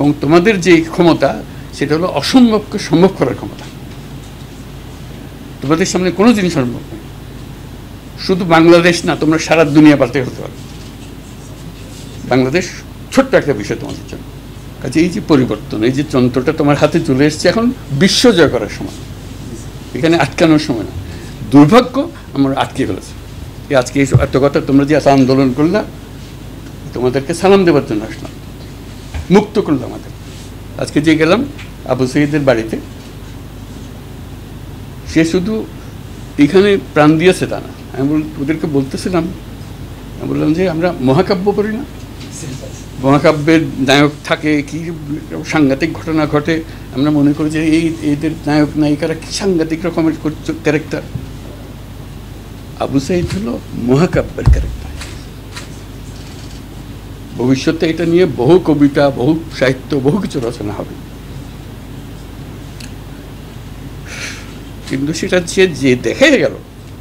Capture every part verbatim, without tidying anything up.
এবং তোমাদের যে ক্ষমতা সেটা হলো অসম্ভবকে সম্ভব করার ক্ষমতা। তোমাদের সামনে কোনো জিনিস সম্ভব নেই। শুধু বাংলাদেশ না, তোমরা সারা দুনিয়া পাল্টে হতে পারো। বাংলাদেশ ছোট্ট একটা বিষয় তোমাদের জন্য। কাজে এই যে পরিবর্তন, এই যে যন্ত্রটা তোমার হাতে চলে এসছে, এখন বিশ্ব জয় করার সময়, এখানে আটকানোর সময় না। দুর্ভাগ্য আমরা আটকে ফেলেছে। আজকে এই এত কথা তোমরা যে এত আন্দোলন করলাম, তোমাদেরকে সালাম দেওয়ার জন্য আসলাম, মুক্ত করলাম আমাদের। আজকে যে গেলাম আবু সাঈদের বাড়িতে, সে শুধু এখানে প্রাণ দিয়েছে তা না। আমি ওদেরকে বলতেছিলাম, আমি বললাম যে আমরা মহাকাব্য পড়ি না, মহাকাব্যের নায়ক থাকে, কি সাংঘাতিক ঘটনা ঘটে, আমরা মনে করি যে এই এদের নায়ক নায়িকারা কি সাংঘাতিক রকমের ক্যারেক্টার। আবু সাঈদ হলো মহাকাব্যের ক্যারেক্টার। ভবিষ্যতে এটা নিয়ে বহু কবিতা, বহু সাহিত্য, বহু কিছু রচনা হবে। কিন্তু সেটা যে যে দেখে গেল,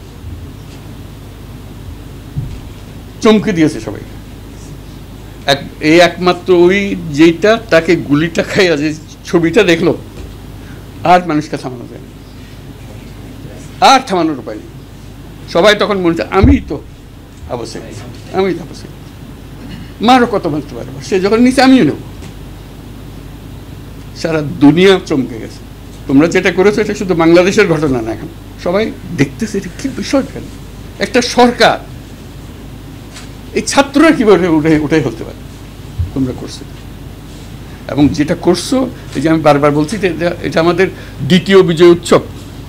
চমকে দিয়েছে সবাই। এক এই একমাত্র ওই যেটা তাকে গুলিটা খাইয়া যে ছবিটা দেখলো, আর মানুষকে থামানো যায় না, আর থামানোর উপায় নেই। সবাই তখন মনে হচ্ছে আমি তো আবু সাঈদ, আমি তো আবু সাঈদ, মারও কত মারতে পারবো। সে যখন নিচে আমিও নেব। সারা দুনিয়া চমকে গেছে। তোমরা যেটা করেছো এটা শুধু বাংলাদেশের ঘটনা না, এখন সবাই দেখতেছে এটা কি বিষয়। কেন একটা সরকার, এই ছাত্ররা কীভাবে উঠে উঠে হতে পারে, তোমরা করছো। এবং যেটা করছো, এই যে আমি বারবার বলছি, এটা আমাদের দ্বিতীয় বিজয় উৎসব।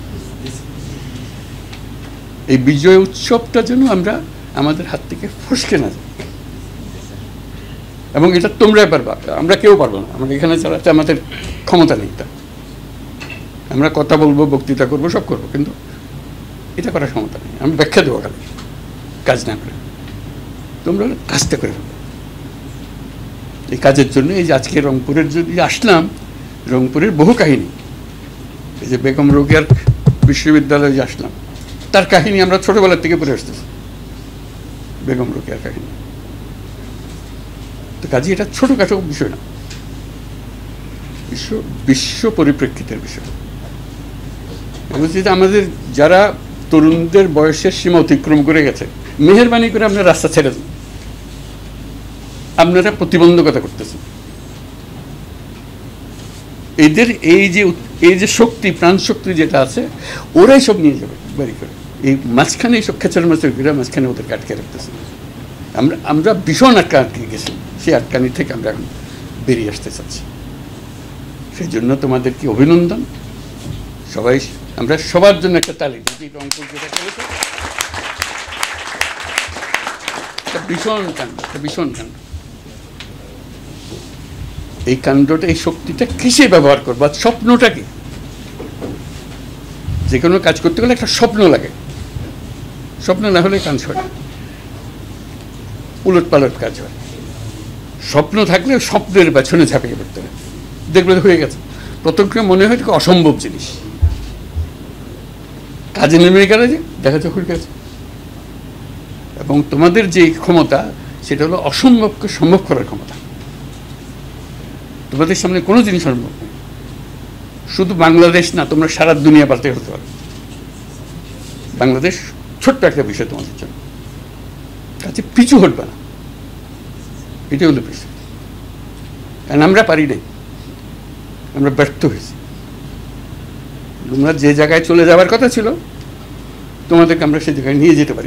এই বিজয় উৎসবটা যেন আমরা আমাদের হাত থেকে ফসকে না যায়। এবং এটা তোমরাই পারবা, আমরা কেউ পারবো না। আমরা এখানে চালাতে আমাদের ক্ষমতা নেই। তা আমরা কথা বলবো, বক্তৃতা করবো, সব করবো, কিন্তু এটা করার ক্ষমতা নেই। আমি ব্যাখ্যা দেবো খালি, কাজ না করে। তোমরা কাজটা করে ফেলো। এই কাজের জন্য এই যে আজকে রংপুরের যদি আসলাম, রংপুরের বহু কাহিনী, এই যে বেগম রোকেয়ার বিশ্ববিদ্যালয়ে যে আসলাম, তার কাহিনী আমরা ছোটবেলার থেকে পড়ে আসতেছি, বেগম রোকেয়ার কাহিনী। তো কাজে এটা ছোটখাটো বিষয় না, বিশ্ব বিশ্ব পরিপ্রেক্ষিতের বিষয়। বলছি যে আমাদের যারা তরুণদের বয়সের সীমা অতিক্রম করে গেছে, মেহেরবানি করে আপনারা রাস্তা ছেড়ে দেন। আপনারা প্রতিবন্ধকতা করতেছেন। এদের এই যে এই যে শক্তি, প্রাণ শক্তি যেটা আছে, ওরাই সব নিয়ে যাবে বাড়ি করে। এই মাঝখানে এইসব খেচার মাছের ঘিরে মাঝখানে ওদেরকে আটকে রাখতেছে। আমরা আমরা ভীষণ আটকা আটকে গেছি। সেই আটকানি থেকে আমরা এখন বেরিয়ে আসতে চাচ্ছি। সেই জন্য তোমাদেরকে অভিনন্দন। সবাই, আমরা সবার জন্য একটা তালি দিই। রংপুর যেটা করেছে একটা ভীষণ কাণ্ড, একটা ভীষণ কাণ্ড। এই কাণ্ডটা, এই শক্তিটা কিসে ব্যবহার করবো? স্বপ্নটা কি? যে কোনো কাজ করতে গেলে একটা স্বপ্ন লাগে। স্বপ্ন না হলে কাজ হয়, উলট পালট কাজ হয়। স্বপ্ন থাকলে স্বপ্নের পেছনে ঝাঁপিয়ে পড়তে হবে, দেখবে হয়ে গেছে। প্রথমকে মনে হয় এটা অসম্ভব জিনিস, কাজে নেমে গেলে যে দেখা যাক হয়ে গেছে। এবং তোমাদের যে ক্ষমতা সেটা হলো অসম্ভবকে সম্ভব করার ক্ষমতা। তোমাদের সামনে কোনো জিনিস সম্ভব নেই। শুধু বাংলাদেশ না, তোমরা সারা দুনিয়া পাল্টে হতে পারো। বাংলাদেশ ছোট্ট একটা বিষয় তোমাদের জন্য। কাছে পিছু হটবে না, এটাই হলো বিষয়। কারণ আমরা পারি নাই, আমরা ব্যর্থ হয়েছি। তোমরা যে জায়গায় চলে যাওয়ার কথা ছিল, তোমাদেরকে আমরা সেই জায়গায় নিয়ে যেতে পারি,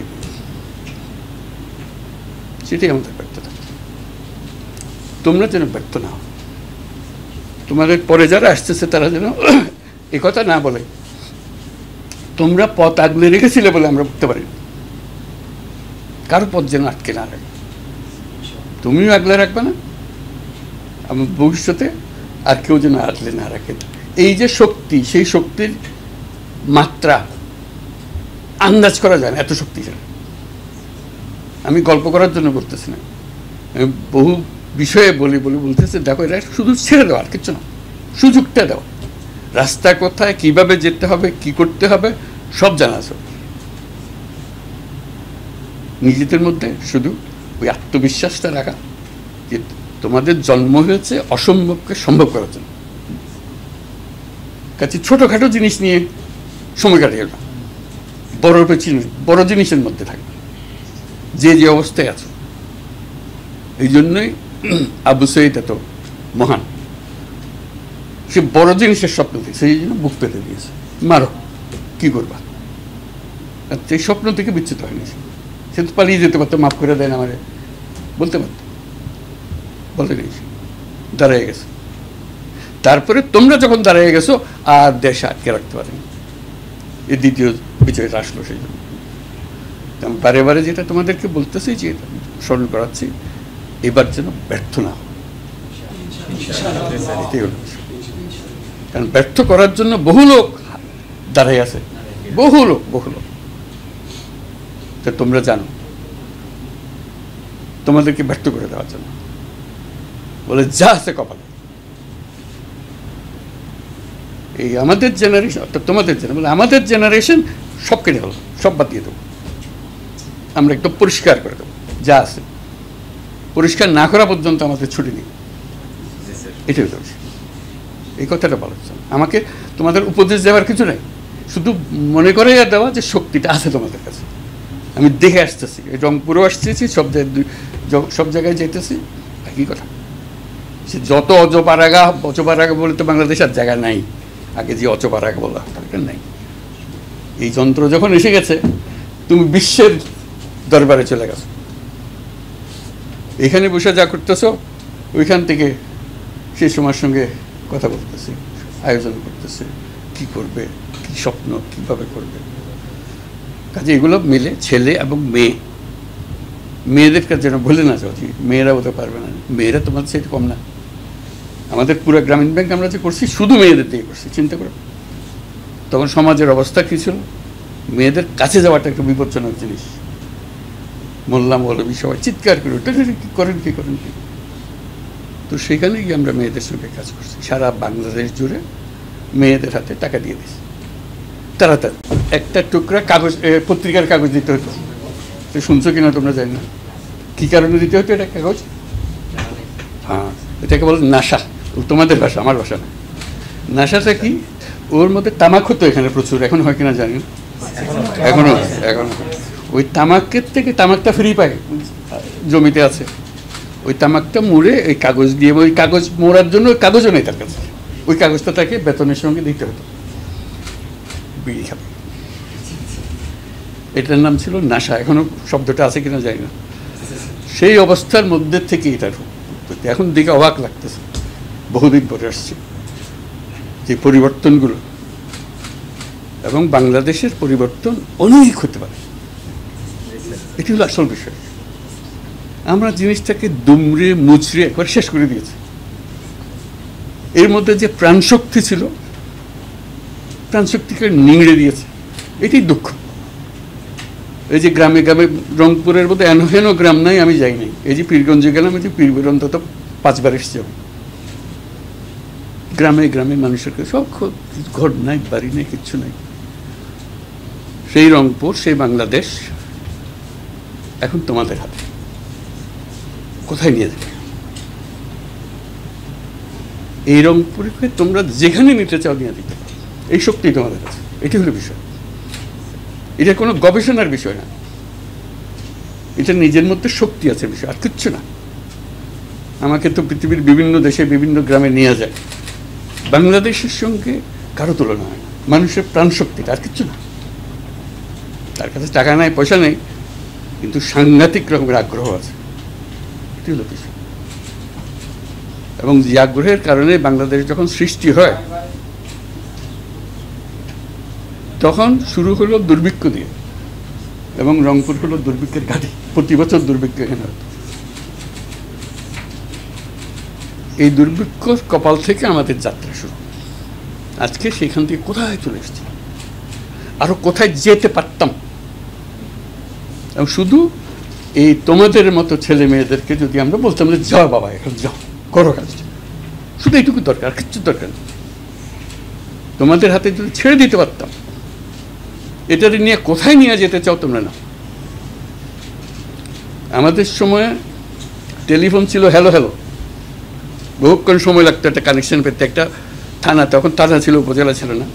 সেটাই আমাদের ব্যর্থতা। তোমরা যেন ব্যর্থ না হও। তোমাদের পরে যারা আসতেছে তারা যেন এ কথা না বলে তোমরা পথ আগলে রেখেছিলে বলে আমরা বুঝতে পারি। কারো পথ যেন আটকে না রাখে। তুমিও আগলে রাখবে না, আমার ভবিষ্যতে আর কেউ যেন আটলে না রাখে। এই যে শক্তি, সেই শক্তির মাত্রা আন্দাজ করা যায় না, এত শক্তিশালী। আমি গল্প করার জন্য বলতেছি না, আমি বহু বিষয়ে বলি বলি বলতেছে, দেখো এটা শুধু ছেড়ে দেওয়া, আর কিচ্ছু না, সুযোগটা দাও। রাস্তা কোথায়, কিভাবে যেতে হবে, কি করতে হবে, সব জানা আছে। নিজেদের মধ্যে শুধু ওই আত্মবিশ্বাসটা রাখা যে তোমাদের জন্ম হয়েছে অসম্ভবকে সম্ভব করার জন্য। কাছে ছোটোখাটো জিনিস নিয়ে সময় কাটিয়ে না, বড় পেছনে বড় জিনিসের মধ্যে থাকবে, যে যে অবস্থায় আছে। এই জন্যই আবু সঈদ এত মহান, সে বড় জিনিসের স্বপ্ন থেকে সেই জন্য বুক পেতে দিয়েছে, মারো কি করবা। আর সেই স্বপ্ন থেকে বিচ্যুত হয়নি, সে তো পালিয়ে যেতে পারতো, মাফ করে দেন আমারে বলতে পারতো, বলে নেই, দাঁড়িয়ে গেছে। তারপরে তোমরা যখন দাঁড়িয়ে গেছো আর দেশ আটকে রাখতে পারেনি, এই দ্বিতীয় বিজয়টা আসলো। সেই জন্য আমি বারে বারে যেটা তোমাদেরকে বলতেছি, যে স্মরণ করাচ্ছি, এবার যেন ব্যর্থ না হয়, এটাই হলো। কারণ ব্যর্থ করার জন্য বহু লোক দাঁড়াই আছে, বহু লোক বহু লোক তা তোমরা জানো, তোমাদেরকে ব্যর্থ করে দেওয়ার জন্য বলে যা আছে কপালে। এই আমাদের জেনারেশন, অর্থাৎ তোমাদের জেনারেশন বলে আমাদের জেনারেশন সব কেটে হলো, সব বাদ দিয়ে দেবো, আমরা একদম পরিষ্কার করে দেবো, যা আছে পরিষ্কার না করা পর্যন্ত আমাদের ছুটি নেই। এটাই হচ্ছে এই কথাটা বলার জন্য। আমাকে তোমাদের উপদেশ দেওয়ার কিছু নেই, শুধু মনে করে দেওয়া যে শক্তিটা আছে তোমাদের কাছে। আমি দেখে আসতেছি, রংপুরেও আসতেছি, সব সব জায়গায় যেতেছি, একই কথা। সে যত অজপাড়াগা অচপাড়াগা বলে তো বাংলাদেশ আর জায়গা নাই, আগে যে অচপাড়াগা বলা দরকার নাই। এই যন্ত্র যখন এসে গেছে, তুমি বিশ্বের দরবারে চলে গেছো। এখানে বসে যা করতেছো, ওইখান থেকে সেই সময়ের সঙ্গে কথা বলতেছে, আয়োজন করতেছে, কি করবে, কি স্বপ্ন, কিভাবে করবে। কাজে এগুলো মিলে ছেলে এবং মেয়ে, মেয়েদের কাছে যেন ভুলে না যাও, মেয়েরা হতে পারবে না, মেয়েরা তোমার সেটা কম না। আমাদের পুরো গ্রামীণ ব্যাংক আমরা যে করছি শুধু মেয়েদের দিয়ে করছি, চিন্তা করো তখন সমাজের অবস্থা কী ছিল। মেয়েদের কাছে যাওয়াটা একটা বিপজ্জনক জিনিস। মোল্লা মৌলবী সবাই চিৎকার করে ওটা কী করেন কী করেন কি। তো সেখানে গিয়ে আমরা মেয়েদের সঙ্গে কাজ করছি, সারা বাংলাদেশ জুড়ে মেয়েদের হাতে টাকা দিয়ে দিয়েছি তাড়াতাড়ি। একটা টুকরা কাগজ, পত্রিকার কাগজ দিতে হতো, তো শুনছো কিনা তোমরা জানি না, কী কারণে দিতে হতো এটা কাগজ? হ্যাঁ, এটাকে বলে নাশা, তোমাদের ভাষা, আমার ভাষা না। নাশাটা কি? ওর মধ্যে তামাক হতো এখানে প্রচুর, এখন হয় কিনা জানি না, এখনো এখনো ওই তামাকের থেকে তামাকটা ফ্রি পায়, জমিতে আছে, ওই তামাকটা মুড়ে ওই কাগজ দিয়ে, ওই কাগজ মোড়ার জন্য ওই কাগজও নেই তার কাছে, ওই কাগজটা তাকে বেতনের সঙ্গে দিতে হতো, বিড়ি খাবে। এটার নাম ছিল নাশা, এখনো শব্দটা আছে কিনা জানি না। সেই অবস্থার মধ্যে থেকে এটার এখন দিকে অবাক লাগতেছে, বহুদিন পরে আসছে যে পরিবর্তনগুলো, এবং বাংলাদেশের পরিবর্তন অনেক হতে পারে, এটি হলো আসল বিষয়। আমরা জিনিসটাকে দুমড়ে মুচড়ে একবার শেষ করে দিয়েছি। এর মধ্যে যে প্রাণশক্তি ছিল, প্রাণশক্তিকে নিংড়ে দিয়েছে, এটি দুঃখ। এই যে গ্রামে গ্রামে, রংপুরের মধ্যে এনহেন গ্রাম নাই আমি যাই নাই, এই যে পীরগঞ্জে গেলাম, এই যে পীরগঞ্জ অন্তত পাঁচবার এসছে। গ্রামে গ্রামে মানুষের সব ঘর নাই, বাড়ি নেই, কিচ্ছু নাই। সেই রংপুর, সেই বাংলাদেশ এখন তোমাদের হাতে, কোথায় নিয়ে যাবে? এই রংপুরকে তোমরা যেখানে নিতে চাও নিয়ে দিতে পারো, এই শক্তি তোমাদের কাছে। এটি হলো বিষয়, এটা কোনো গবেষণার বিষয় না, এটা নিজের মধ্যে শক্তি আছে বিষয়, আর কিচ্ছু না। আমাকে তো পৃথিবীর বিভিন্ন দেশে বিভিন্ন গ্রামে নিয়ে যায়, বাংলাদেশের সঙ্গে কারো তুলনা হয় না। মানুষের প্রাণ শক্তিটা, আর কিচ্ছু না। তার কাছে টাকা নাই, পয়সা নেই, কিন্তু সাংঘাতিক রকমের আগ্রহ আছে, এটি হলো বিষয়। এবং যে আগ্রহের কারণে বাংলাদেশ যখন সৃষ্টি হয়, তখন শুরু হলো দুর্ভিক্ষ দিয়ে, এবং রংপুর হলো দুর্ভিক্ষের ঘাঁটি, প্রতি বছর দুর্ভিক্ষ এখানে হতো। এই দুর্ভিক্ষ কপাল থেকে আমাদের যাত্রা শুরু। আজকে সেখান থেকে কোথায় চলে এসেছি, আরো কোথায় যেতে পারতাম। এবং শুধু এই তোমাদের মতো ছেলে মেয়েদেরকে যদি আমরা বলতাম যে যাও বাবা, এখন যাও, করো কাজ, শুধু এইটুকু দরকার, কিচ্ছু দরকার নেই। তোমাদের হাতে যদি ছেড়ে দিতে পারতাম, এটা নিয়ে কোথায় নিয়ে যেতে চাও তোমরা না। আমাদের সময় টেলিফোন ছিল হ্যালো হ্যালো, বহুক্ষণ সময় লাগতো একটা কানেকশন পেতে। একটা থানা, তখন থানা ছিল, উপজেলা ছিল না,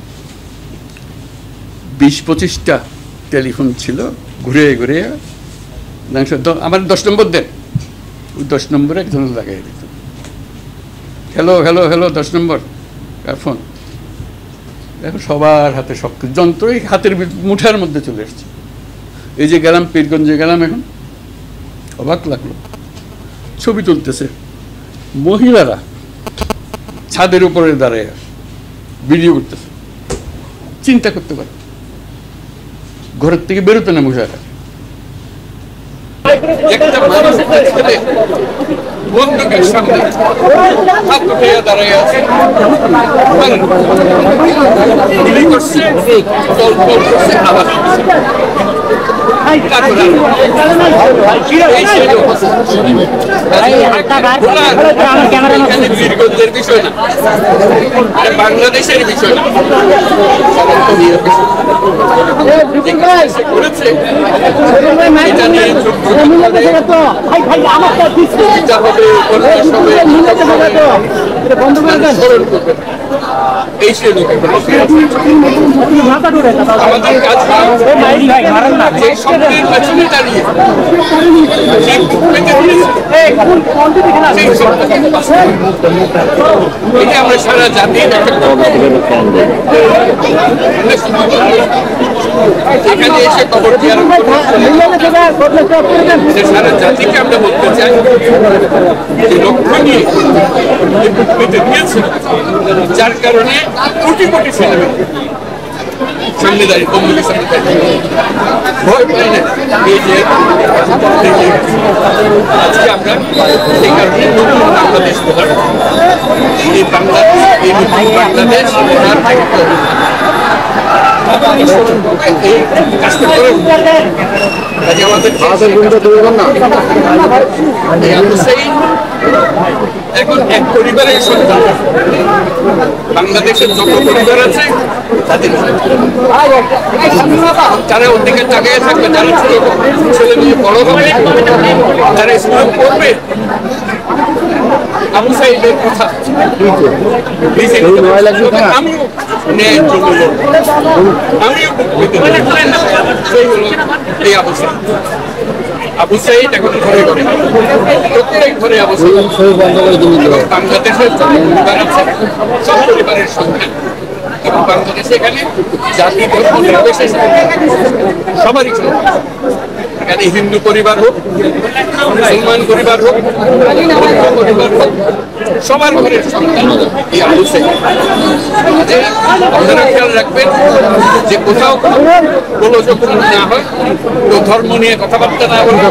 বিশ পঁচিশটা টেলিফোন ছিল, ঘুরে ঘুরে আমার দশ নম্বর দেন, ওই দশ নম্বরে একজন লাগাই দিত, হ্যালো হ্যালো হ্যালো দশ নম্বর ফোন। এখন সবার হাতে সব যন্ত্রই হাতের মুঠার মধ্যে চলে এসছে। এই যে গেলাম পীরগঞ্জে গেলাম, এখন অবাক লাগলো, ছবি তুলতেছে মহিলারা ছাদের উপরে দাঁড়ায় ভিডিও করতেছে। চিন্তা করতে পারে, ঘরের থেকে বেরোতে না মহিলারা। একটা মানুষ বন্দুকের সামনে হাত উঠিয়ে দাঁড়ায় আছে, গুলি করছে, জল জল করছে, আবার বীরগঞ্জের বিষয় না, বাংলাদেশের বিষয় না, করেছে এটা নিয়ে স্মরণ করবে। এই সে লোকের আমাদের কাজ যে শব্দের পেছনে দাঁড়িয়ে এটা আমরা সারা জাতির এখানে এসে খবর দেওয়ার সারা জাতিকে আমরা বলতে চাই যে লক্ষ্য নিয়ে দিয়েছে, যার কারণে কোটি কোটি ছেলে সামনে দাঁড়িয়ে কমিটির সামনে দাঁড়িয়ে ভয় পাই না। এই যে আজকে আমরা সেই কারণে নতুন বাংলাদেশ বলার এই বাংলাদেশ এই নতুন বাংলাদেশ এখন এক পরিবারের সন্তান, বাংলাদেশের যত পরিবার আছে তাদের তারা ওদিকে তাকিয়ে থাকবে, যারা ছোট ছেলে মেয়ে বড় হবে, তারা স্কুল পড়বে, আবু সাইদের কথা আমিও ন্যায়ের জন্য আমিও সেই হলো এই আবু সাইদ। আবু সাইদ এখন ঘরে ঘরে, প্রত্যেক ঘরে আবু সাইদ। বাংলাদেশের পরিবার আছে, সব পরিবারের সন্তান, এবং বাংলাদেশে এখানে জাতি ধর্ম নির্বিশেষে সবারই ছিল। এখানে হিন্দু পরিবার হোক, মুসলমান পরিবার হোক, বৌদ্ধ পরিবার হোক, সবার ঘরের সন্তান এই আবু সাইদ। আপনারা খেয়াল রাখবেন যে কোথাও গোলযোগ না হয়, তো ধর্ম নিয়ে কথাবার্তা না বলে,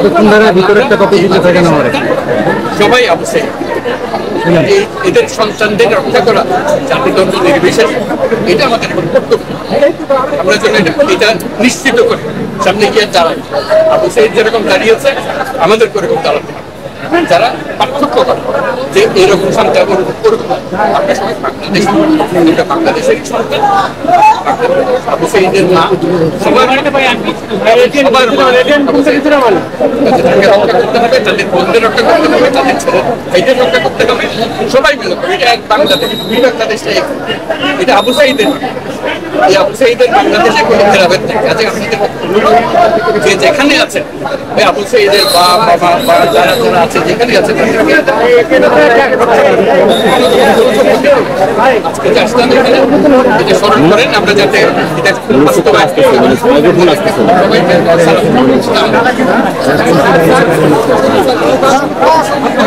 সবাই আবু সাইদ। এদের সন্তানদের রক্ষা করা জাতি ধর্ম নির্বিশেষে, এটা আমাদের কর্তব্য। আমরা যেন এটা নিশ্চিত করি, সামনে গিয়ে দাঁড়াই। আবু সাইদ যেরকম দাঁড়িয়েছে, আমাদের এরকম দাঁড়াতে হবে। যারা পার্থক্য করে যে এরকম সন্তান করবে, আমরা সবাই বাংলাদেশ, এটা বাংলাদেশের সন্তান। আবু সাইদের মা সবার রক্ষা করতে হবে, তাদের বন্ধুদের রক্ষা করতে হবে, তাদের ছেলে ভাইদের রক্ষা করতে হবে, সবাই মিলে। এটা এক বাংলাদেশ, দুই বাংলাদেশটা এক, এটা আবু সাইদের। এই আবু সাইদের বাংলাদেশে কোনো ফেরাবেন নেই। কাজে আপনাদের যে যেখানে আছেন, ওই আবু সাইদের বা বাবা বা যারা যারা আছে যেখানে আছে, আজকে আসলাম এখানে এটা স্মরণ করেন, আমরা যাতে এটা বাস্তবায়ন করতে পারি।